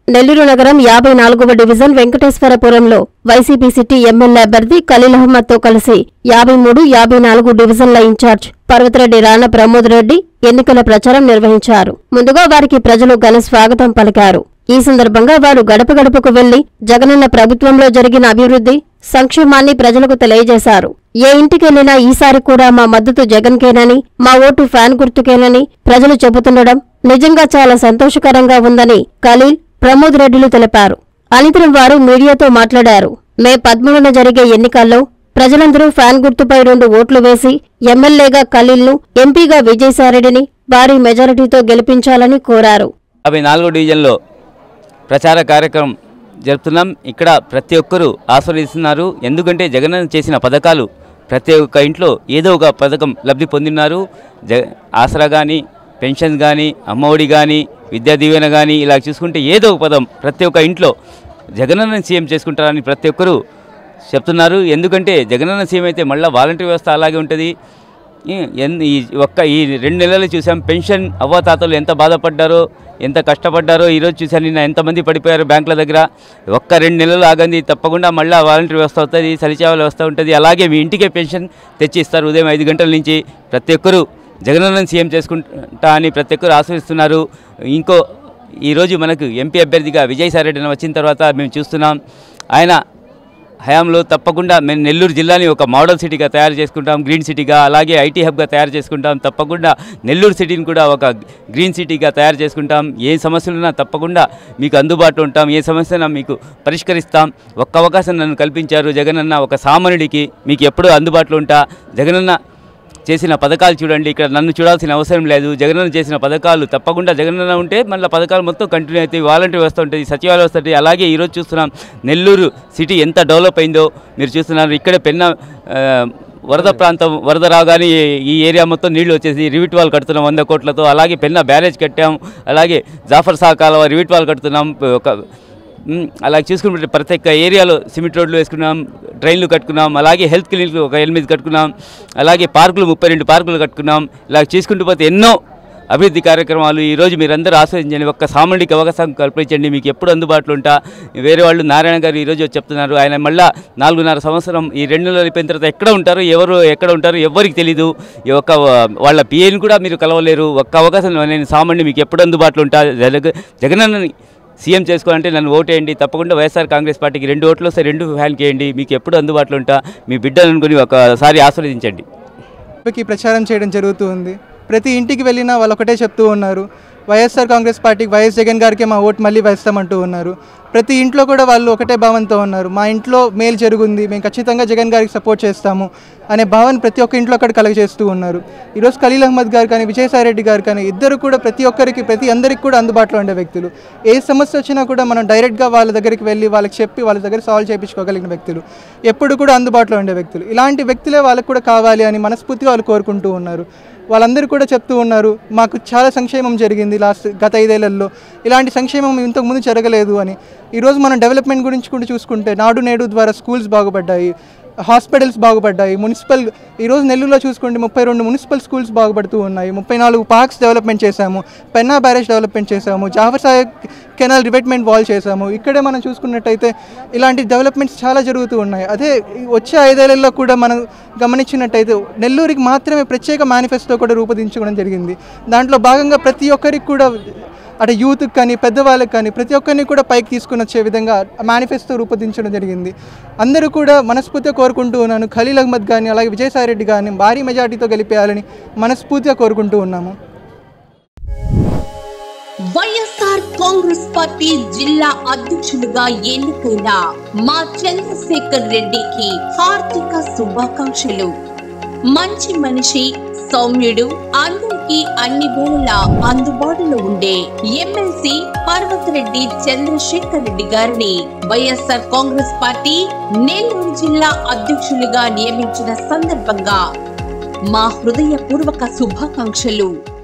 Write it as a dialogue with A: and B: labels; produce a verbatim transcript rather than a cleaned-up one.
A: నెల్లూరు నగరం యాభై నాలుగవ డివిజన్ వెంకటేశ్వరపురంలో వైసీపీ సిటీ ఎమ్మెల్యే అభ్యర్థి ఖలీల్ అహ్మద్ తో కలిసి యాభై మూడు యాభై నాలుగు డివిజన్ల ఇన్ఛార్జ్ పర్వతరెడ్డి రాణా ప్రమోద్ రెడ్డి ఎన్నికల ప్రచారం నిర్వహించారు. ముందుగా వారికి ప్రజలు ఘన స్వాగతం పలికారు. ఈ సందర్భంగా వారు గడప గడపకు వెళ్లి జగనన్న ప్రభుత్వంలో జరిగిన అభివృద్ధి, సంక్షేమాన్ని ప్రజలకు తెలియజేశారు. ఏ ఇంటికెళ్లినా ఈసారి కూడా మా మద్దతు జగన్కేనని, మా ఓటు ఫ్యాన్ గుర్తుకేనని ప్రజలు చెబుతుండడం నిజంగా చాలా సంతోషకరంగా ఉందని ఖలీల్, ప్రమోద్ రెడ్డిలు తెలిపారు. అనంతరం వారు మీడియాతో మాట్లాడారు. మే పదమూడున జరిగే ఎన్నికల్లో ప్రజలందరూ ఫ్యాన్ గుర్తుపై రెండు ఓట్లు వేసి ఎమ్మెల్యేగా ఖలీల్ను, ఎంపీగా విజయసాయిరెడ్డిని భారీ మెజారిటీతో గెలిపించాలని కోరారు.
B: యాభై నాలుగో డివిజన్లో ప్రచార కార్యక్రమం జరుపుతున్నాం. ఇక్కడ ప్రతి ఒక్కరూ ఆస్వాదిస్తున్నారు. ఎందుకంటే జగనన్న చేసిన పథకాలు ప్రతి ఒక్క ఇంట్లో ఏదో ఒక పథకం లబ్ధి పొందిన్నారు. జ ఆసరా కానీ, పెన్షన్ కానీ, అమ్మఒడి కానీ, విద్యా దీవెన కానీ ఇలా చూసుకుంటే ఏదో ఒక పదం ప్రతి ఒక్క ఇంట్లో జగనన్న సీఎం చేసుకుంటారని ప్రతి ఒక్కరూ చెప్తున్నారు. ఎందుకంటే జగనన్న సీఎం అయితే మళ్ళీ వాలంటీర్ వ్యవస్థ అలాగే ఉంటుంది. ఈ ఒక్క ఈ రెండు నెలలు చూసాం పెన్షన్ అవ్వాతాతలు ఎంత బాధపడ్డారో, ఎంత కష్టపడ్డారో ఈరోజు చూసాను. నిన్న ఎంతమంది పడిపోయారు బ్యాంకుల దగ్గర. ఒక్క రెండు నెలలు ఆగంది, తప్పకుండా మళ్ళీ వాలంటీర్ వ్యవస్థ అవుతుంది, సరిచేవ వ్యవస్థ ఉంటుంది. అలాగే మీ ఇంటికే పెన్షన్ తెచ్చి ఇస్తారు ఉదయం ఐదు గంటల నుంచి. ప్రతి ఒక్కరూ జగనన్న సీఎం చేసుకుంటా అని ప్రతి ఒక్కరు ఆశిస్తున్నారు. ఇంకో ఈరోజు మనకు ఎంపీ అభ్యర్థిగా విజయసాయిరెడ్డి వచ్చిన తర్వాత మేము చూస్తున్నాం. ఆయన హయాంలో తప్పకుండా మేము నెల్లూరు జిల్లాని ఒక మోడల్ సిటీగా తయారు చేసుకుంటాం, గ్రీన్ సిటీగా. అలాగే ఐటీ హబ్గా తయారు చేసుకుంటాం. తప్పకుండా నెల్లూరు సిటీని కూడా ఒక గ్రీన్ సిటీగా తయారు చేసుకుంటాం. ఏ సమస్యలున్నా తప్పకుండా మీకు అందుబాటులో ఉంటాం. ఏ సమస్యనా మీకు పరిష్కరిస్తాం. ఒక్క అవకాశం నన్ను కల్పించారు జగనన్న, ఒక సామాన్యుడికి మీకు ఎప్పుడూ అందుబాటులో ఉంటా. జగనన్న చేసిన పథకాలు చూడండి, ఇక్కడ నన్ను చూడాల్సిన అవసరం లేదు. జగనన్న చేసిన పథకాలు తప్పకుండా జగనన్న ఉంటే మళ్ళీ పథకాలు మొత్తం కంటిన్యూ అవుతాయి. వాలంటీర్ వ్యవస్థ ఉంటుంది, సచివాలయ వ్యవస్థ ఉంటుంది. అలాగే ఈరోజు చూస్తున్నాం నెల్లూరు సిటీ ఎంత డెవలప్ అయిందో మీరు చూస్తున్నారు. ఇక్కడే పెన్న వరద ప్రాంతం, వరద రాగానే ఈ ఏరియా మొత్తం నీళ్లు వచ్చేసి రివిట్ వాల్ కడుతున్నాం వంద కోట్లతో. అలాగే పెన్న బ్యారేజ్ కట్టాం. అలాగే జాఫర్ సాగర్ కాలువ రివిట్ వాల్ కడుతున్నాం. ఒక అలాగే చూసుకుంటే ప్రతి ఒక్క ఏరియాలో సిమెంట్ రోడ్లు వేసుకున్నాం, డ్రైన్లు కట్టుకున్నాం. అలాగే హెల్త్ క్లినిక్లు ఒక ఎనిమిది కట్టుకున్నాం. అలాగే పార్కులు ముప్పై రెండు పార్కులు కట్టుకున్నాం. ఇలా చేసుకుంటూ పోతే ఎన్నో అభివృద్ధి కార్యక్రమాలు ఈరోజు మీరందరూ ఆస్వాదించండి. ఒక్క సామాన్యుడికి అవకాశం కల్పించండి, మీకు ఎప్పుడు అందుబాటులో ఉంటా. వేరే వాళ్ళు నారాయణ గారు ఈరోజు చెప్తున్నారు, ఆయన మళ్ళీ నాలుగున్నర సంవత్సరం ఈ రెండు నెలలు అయిపోయిన తర్వాత ఎక్కడ ఉంటారు, ఎవరు ఎక్కడ ఉంటారు ఎవరికి తెలీదు. ఈ ఒక్క వాళ్ళ పిఏని కూడా మీరు కలవలేరు. ఒక్క అవకాశం నేను సామాన్యుడు మీకు ఎప్పుడు అందుబాటులో ఉంటా. జగ జగనన్నని సీఎం చేసుకోవాలంటే నన్ను ఓటేయండి. తప్పకుండా వైఎస్ఆర్ కాంగ్రెస్ పార్టీకి రెండు ఓట్లు వస్తే రెండు ఫ్యాన్కి వేయండి. మీకు ఎప్పుడు అందుబాటులో ఉంటా. మీ బిడ్డలు అనుకుని ఒకసారి ఆస్వాదించండి.
C: ప్రచారం చేయడం జరుగుతుంది. ప్రతి ఇంటికి వెళ్ళినా వాళ్ళు ఒకటే చెప్తూ ఉన్నారు, వైఎస్ఆర్ కాంగ్రెస్ పార్టీకి వైఎస్ జగన్ గారికి మా ఓటు మళ్ళీ వేస్తామంటూ ఉన్నారు. ప్రతి ఇంట్లో కూడా వాళ్ళు ఒకటే భావంతో ఉన్నారు, మా ఇంట్లో మేలు జరుగుంది, మేము ఖచ్చితంగా జగన్ గారికి సపోర్ట్ చేస్తాము అనే భావన ప్రతి ఒక్క ఇంట్లో అక్కడ కలగజేస్తూ ఉన్నారు. ఈరోజు ఖలీల్ అహ్మద్ గారు కానీ విజయసాయిరెడ్డి గారు కానీ ఇద్దరు కూడా ప్రతి ఒక్కరికి ప్రతి అందరికి కూడా అందుబాటులో ఉండే వ్యక్తులు. ఏ సమస్య వచ్చినా కూడా మనం డైరెక్ట్గా వాళ్ళ దగ్గరికి వెళ్ళి వాళ్ళకి చెప్పి వాళ్ళ దగ్గర సాల్వ్ చేయించుకోగలిగిన వ్యక్తులు, ఎప్పుడు కూడా అందుబాటులో ఉండే వ్యక్తులు. ఇలాంటి వ్యక్తులే వాళ్ళకు కూడా కావాలి అని మనస్ఫూర్తిగా వాళ్ళు కోరుకుంటూ ఉన్నారు. వాళ్ళందరూ కూడా చెప్తూ ఉన్నారు, మాకు చాలా సంక్షేమం జరిగింది లాస్ట్ గత ఐదేళ్లలో, ఇలాంటి సంక్షేమం ఇంతకుముందు జరగలేదు అని. ఈరోజు మనం డెవలప్మెంట్ గురించి కూడా చూసుకుంటే నాడు నేడు ద్వారా స్కూల్స్ బాగుపడ్డాయి, హాస్పిటల్స్ బాగుపడ్డాయి. మున్సిపల్ ఈరోజు నెల్లూరులో చూసుకుంటే ముప్పై రెండు మున్సిపల్ స్కూల్స్ బాగుపడుతూ ఉన్నాయి. ముప్పై నాలుగు పార్క్స్ డెవలప్మెంట్ చేశాము, పెన్నా బ్యారేజ్ డెవలప్మెంట్ చేశాము, Jafar Sagar canal revetment wall చేశాము. ఇక్కడే మనం చూసుకున్నట్టయితే ఇలాంటి డెవలప్మెంట్స్ చాలా జరుగుతూ ఉన్నాయి. అదే వచ్చే ఐదేళ్లలో కూడా మనం గమనించినట్టయితే నెల్లూరుకి మాత్రమే ప్రత్యేక మేనిఫెస్టో కూడా రూపొందించుకోవడం జరిగింది. దాంట్లో భాగంగా ప్రతి ఒక్కరికి కూడా అటు యూత్కి కానీ పెద్దవాళ్ళకి కానీ ప్రతి ఒక్కరిని కూడా పైకి తీసుకుని వచ్చే విధంగా మేనిఫెస్టో రూపొందించడం జరిగింది. అందరూ కూడా మనస్ఫూర్తిగా కోరుకుంటూ ఉన్నాను, ఖలీల్ అహ్మద్ కానీ అలాగే విజయసాయిరెడ్డి కానీ భారీ మెజార్టీతో గెలిపేయాలని మనస్ఫూర్తిగా కోరుకుంటూ ఉన్నాము.
D: వైఎస్ఆర్ కాంగ్రెస్ పార్టీ జిల్లా అధ్యక్షులుగా ఎన్నికైన మా చంద్రశేఖర్ రెడ్డికి హార్దిక శుభాకాంక్షలు. మంచి మనిషి, సౌమ్యుడు, అందరికీ అన్ని వేళలా అందుబాటులో ఉండే ఎమ్మెల్సీ పర్వతరెడ్డి చంద్రశేఖర్ రెడ్డి గారిని వైఎస్ఆర్ కాంగ్రెస్ పార్టీ నెల్లూరు జిల్లా అధ్యక్షులుగా నియమించిన సందర్భంగా మా హృదయపూర్వక శుభాకాంక్షలు.